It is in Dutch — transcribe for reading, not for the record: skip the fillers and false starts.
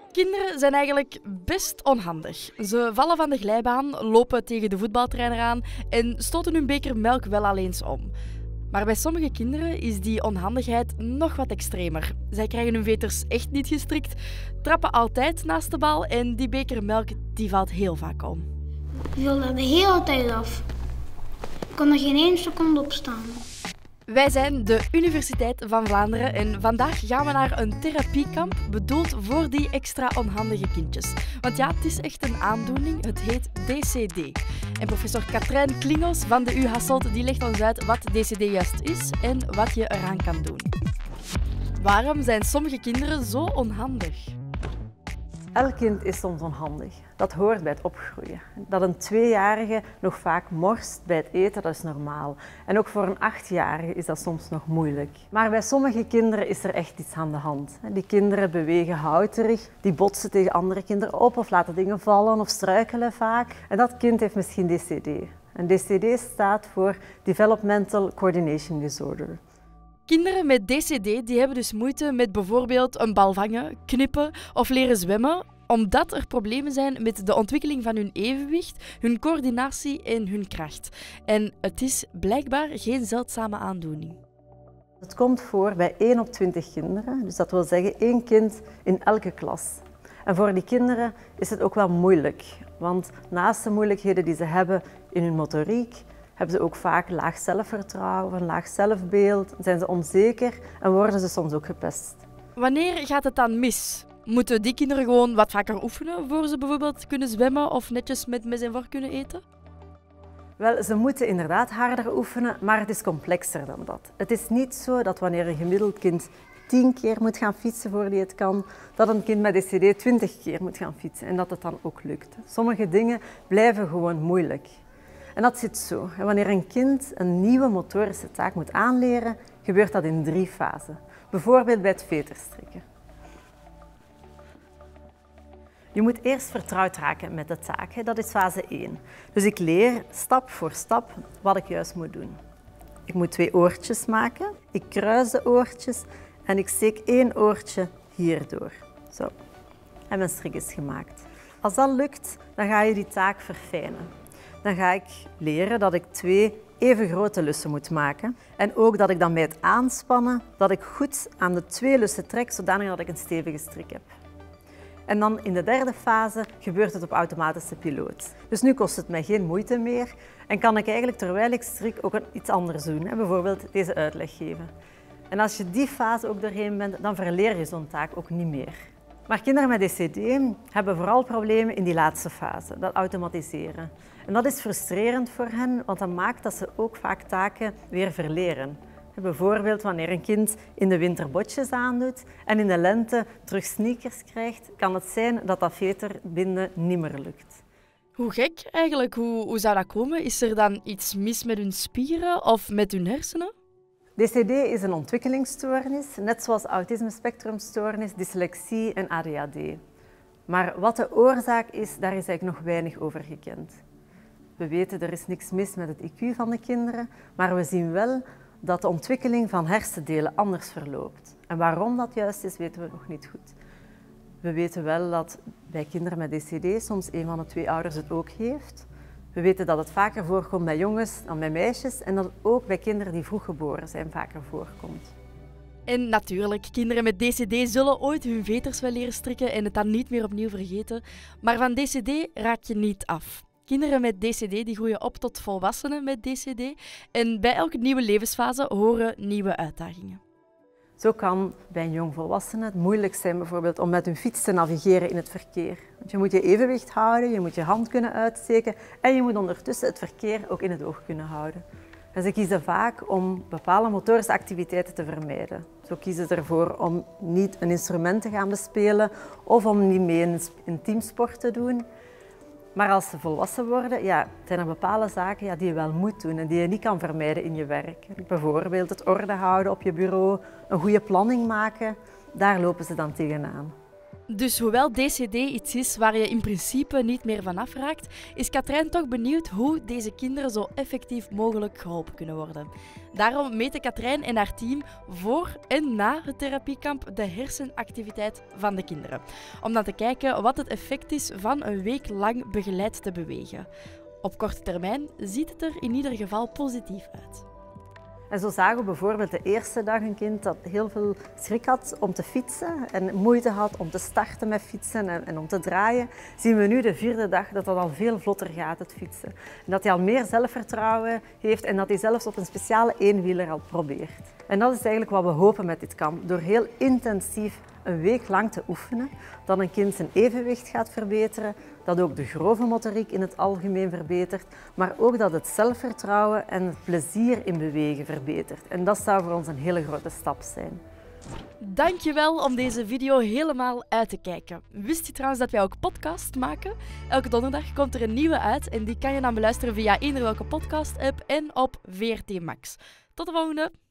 Kinderen zijn eigenlijk best onhandig. Ze vallen van de glijbaan, lopen tegen de voetbaltrainer aan en stoten hun beker melk wel al eens om. Maar bij sommige kinderen is die onhandigheid nog wat extremer. Zij krijgen hun veters echt niet gestrikt, trappen altijd naast de bal en die beker melk die valt heel vaak om. Ik viel er de hele tijd af. Ik kon er geen 1 seconde op staan. Wij zijn de Universiteit van Vlaanderen en vandaag gaan we naar een therapiekamp bedoeld voor die extra onhandige kindjes. Want ja, het is echt een aandoening. Het heet DCD. En professor Katrijn Klingels van de U Hasselt die legt ons uit wat DCD juist is en wat je eraan kan doen. Waarom zijn sommige kinderen zo onhandig? Elk kind is soms onhandig. Dat hoort bij het opgroeien. Dat een 2-jarige nog vaak morst bij het eten, dat is normaal. En ook voor een 8-jarige is dat soms nog moeilijk. Maar bij sommige kinderen is er echt iets aan de hand. Die kinderen bewegen houterig, die botsen tegen andere kinderen op of laten dingen vallen of struikelen vaak. En dat kind heeft misschien DCD. En DCD staat voor Developmental Coordination Disorder. Kinderen met DCD die hebben dus moeite met bijvoorbeeld een bal vangen, knippen of leren zwemmen, omdat er problemen zijn met de ontwikkeling van hun evenwicht, hun coördinatie en hun kracht. En het is blijkbaar geen zeldzame aandoening. Het komt voor bij 1 op 20 kinderen, dus dat wil zeggen 1 kind in elke klas. En voor die kinderen is het ook wel moeilijk, want naast de moeilijkheden die ze hebben in hun motoriek, hebben ze ook vaak laag zelfvertrouwen, laag zelfbeeld, zijn ze onzeker en worden ze soms ook gepest. Wanneer gaat het dan mis? Moeten die kinderen gewoon wat vaker oefenen voor ze bijvoorbeeld kunnen zwemmen of netjes met mes en vork kunnen eten? Wel, ze moeten inderdaad harder oefenen, maar het is complexer dan dat. Het is niet zo dat wanneer een gemiddeld kind 10 keer moet gaan fietsen voordat hij het kan, dat een kind met DCD 20 keer moet gaan fietsen en dat het dan ook lukt. Sommige dingen blijven gewoon moeilijk. En dat zit zo. Wanneer een kind een nieuwe motorische taak moet aanleren, gebeurt dat in 3 fasen. Bijvoorbeeld bij het veterstrikken. Je moet eerst vertrouwd raken met de taak. Dat is fase 1. Dus ik leer stap voor stap wat ik juist moet doen. Ik moet 2 oortjes maken. Ik kruis de oortjes en ik steek 1 oortje hierdoor. Zo. En mijn strik is gemaakt. Als dat lukt, dan ga je die taak verfijnen. Dan ga ik leren dat ik 2 even grote lussen moet maken. En ook dat ik dan bij het aanspannen, dat ik goed aan de 2 lussen trek, zodanig dat ik een stevige strik heb. En dan in de 3e fase gebeurt het op automatische piloot. Dus nu kost het mij geen moeite meer en kan ik eigenlijk terwijl ik strik ook iets anders doen. Bijvoorbeeld deze uitleg geven. En als je die fase ook doorheen bent, dan verleer je zo'n taak ook niet meer. Maar kinderen met DCD hebben vooral problemen in die laatste fase, dat automatiseren. En dat is frustrerend voor hen, want dat maakt dat ze ook vaak taken weer verleren. Bijvoorbeeld wanneer een kind in de winter botjes aandoet en in de lente terug sneakers krijgt, kan het zijn dat dat veterbinden niet meer lukt. Hoe gek eigenlijk, hoe zou dat komen? Is er dan iets mis met hun spieren of met hun hersenen? DCD is een ontwikkelingsstoornis, net zoals autisme-spectrumstoornis, dyslexie en ADHD. Maar wat de oorzaak is, daar is eigenlijk nog weinig over gekend. We weten er is niks mis met het IQ van de kinderen, maar we zien wel dat de ontwikkeling van hersendelen anders verloopt. En waarom dat juist is, weten we nog niet goed. We weten wel dat bij kinderen met DCD soms een van de 2 ouders het ook heeft. We weten dat het vaker voorkomt bij jongens dan bij meisjes en dat het ook bij kinderen die vroeg geboren zijn vaker voorkomt. En natuurlijk, kinderen met DCD zullen ooit hun veters wel leren strikken en het dan niet meer opnieuw vergeten. Maar van DCD raak je niet af. Kinderen met DCD die groeien op tot volwassenen met DCD en bij elke nieuwe levensfase horen nieuwe uitdagingen. Zo kan bij een jongvolwassene het moeilijk zijn bijvoorbeeld om met hun fiets te navigeren in het verkeer. Want je moet je evenwicht houden, je moet je hand kunnen uitsteken en je moet ondertussen het verkeer ook in het oog kunnen houden. En ze kiezen vaak om bepaalde motorische activiteiten te vermijden. Zo kiezen ze ervoor om niet een instrument te gaan bespelen of om niet mee een teamsport te doen. Maar als ze volwassen worden, zijn er bepaalde zaken die je wel moet doen en die je niet kan vermijden in je werk. Bijvoorbeeld het orde houden op je bureau, een goede planning maken, daar lopen ze dan tegenaan. Dus hoewel DCD iets is waar je in principe niet meer van afraakt, is Katrijn toch benieuwd hoe deze kinderen zo effectief mogelijk geholpen kunnen worden. Daarom meten Katrijn en haar team voor en na het therapiekamp de hersenactiviteit van de kinderen. Om dan te kijken wat het effect is van een week lang begeleid te bewegen. Op korte termijn ziet het er in ieder geval positief uit. En zo zagen we bijvoorbeeld de eerste dag een kind dat heel veel schrik had om te fietsen en moeite had om te starten met fietsen en om te draaien. Zien we nu de 4e dag dat al veel vlotter gaat, het fietsen. En dat hij al meer zelfvertrouwen heeft en dat hij zelfs op een speciale eenwieler al probeert. En dat is eigenlijk wat we hopen met dit kamp. Door heel intensief een week lang te oefenen, dat een kind zijn evenwicht gaat verbeteren, dat ook de grove motoriek in het algemeen verbetert, maar ook dat het zelfvertrouwen en het plezier in bewegen verbetert. En dat zou voor ons een hele grote stap zijn. Dankjewel om deze video helemaal uit te kijken. Wist je trouwens dat wij ook podcasts maken? Elke donderdag komt er een nieuwe uit en die kan je dan beluisteren via eender welke podcast-app en op VRT Max. Tot de volgende!